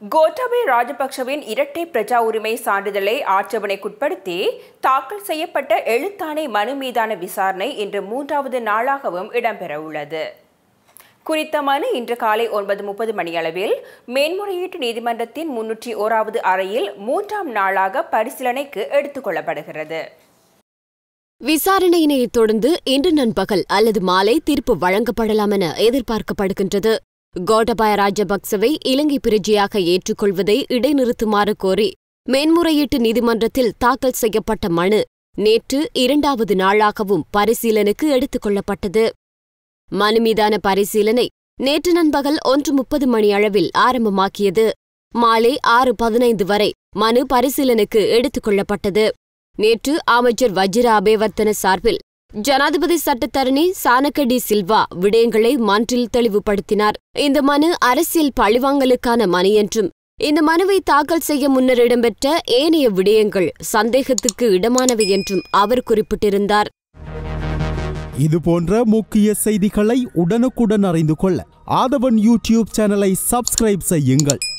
கோட்டாபய ராஜபக்சவின் இரட்டை பிரஜா உரிமை சான்றிதழை ஆட்சேபனைக்குட்படுத்தி தாக்கல் செய்யப்பட்ட எழுத்தாணை மனு மீதான விசாரணை இன்று 3வது நாளாகவும் இடம்பெறவுள்ளது. குறித்த மனு இன்று காலை 9:30 மணியளவில் மேன்முறையீட்டு நீதிமன்றத்தின் 301வது அறையில் 3ஆம் நாளாக பரிசீலனைக்கு எடுத்துக் கொள்ளப்படுகிறது. விசாரணையினை தொடர்ந்து இன்று நண்பகல் அல்லது மாலை தீர்ப்பு வழங்கப்படலாம் என எதிர்பார்க்கப்படுகின்றது. கோட்டாபய ராஜபக்சவை இலங்கை பிரஜையாக ஏற்றுக்கொள்வதை இடைநிறுத்துமாறு கோரி மேன்முறையீட்டு நீதிமன்றத்தில் தாக்கல் செய்யப்பட்ட மனு நேற்று 2வது நாளாகவும் பரிசீலனைக்கு எடுத்துக் கொள்ளப்பட்டது. மனு மீதான பரிசீலனை நேற்று நண்பகல் 1:30 மணியளவில் ஆரம்பமாக்கியது. மாலை 6:15 வரை மனு பரிசீலனைக்கு எடுத்துக் கொள்ளப்பட்டது. நேற்று அமைச்சர் வஜிர அபேவர்த்தன சார்பில் ஜனாதிபதி சட்டத்தரணி சானக டி சில்வா விடயங்களை மன்றில் தெளிவுபடுத்தினார். இந்த மனு அரசியல் பழிவாங்கலுக்கான மனு என்றும் இந்த மனுவை தாக்கல் செய்ய முன்னர் இடம்பெற்ற ஏனைய விடயங்கள் சந்தேகத்துக்கு இடமானவை என்றும் அவர் குறிப்பிட்டிருந்தார். இதுபோன்ற முக்கிய செய்திகளை உடனுக்குடன் அறிந்து கொள்ள ஆதவன் யூடியூப் சேனலை சப்ஸ்கிரைப் செய்யுங்கள்.